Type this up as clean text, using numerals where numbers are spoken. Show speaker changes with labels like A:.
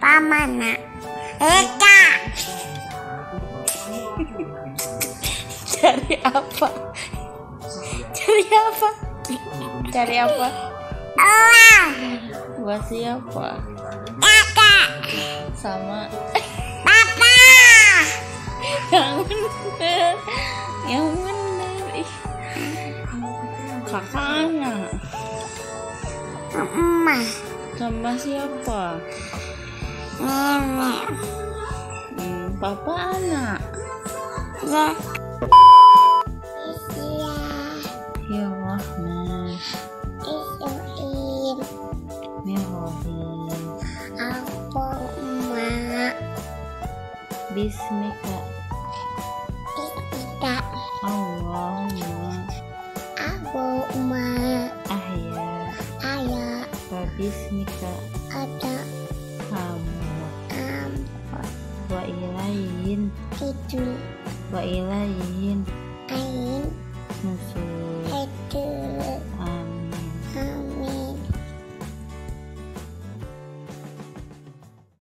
A: Pamana. Eka.
B: Cari apa? Cari apa? Cari apa?
A: Uang.
B: Buat siapa?
A: Kakak.
B: Sama
A: Papa.
B: yang bener. Yang bener. Ih. Kakak anak.
A: Mama.
B: Sama siapa?
A: Nenek.
B: Papa anak.
A: Ya.
B: Ya Rahman.
A: Isuin.
B: Ya Rahim.
A: Apa emak?
B: Bismika.
A: Tidak.
B: Allahumma
A: Abu emak.
B: ahya
A: Ayah.
B: wa bismika
A: Ada.
B: amut wa ilahin
A: Itu.
B: wa ilahin
A: Ain.